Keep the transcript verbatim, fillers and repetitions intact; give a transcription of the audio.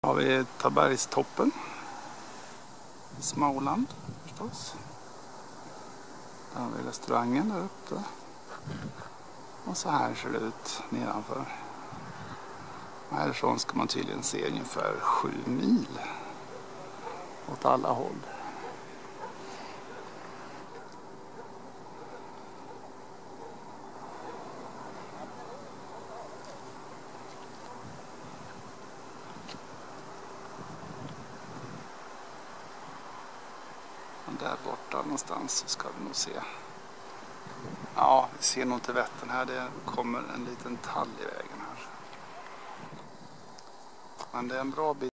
Har vi Tabergstoppen, Småland förstås. Där har vi restaurangen där uppe. Och så här ser det ut nedanför. Och härifrån ska man tydligen se ungefär sju mil åt alla håll. Och där borta någonstans så ska vi nog se. Ja, vi ser nog inte Vättern här. Det kommer en liten tall i vägen här. Men det är en bra bit.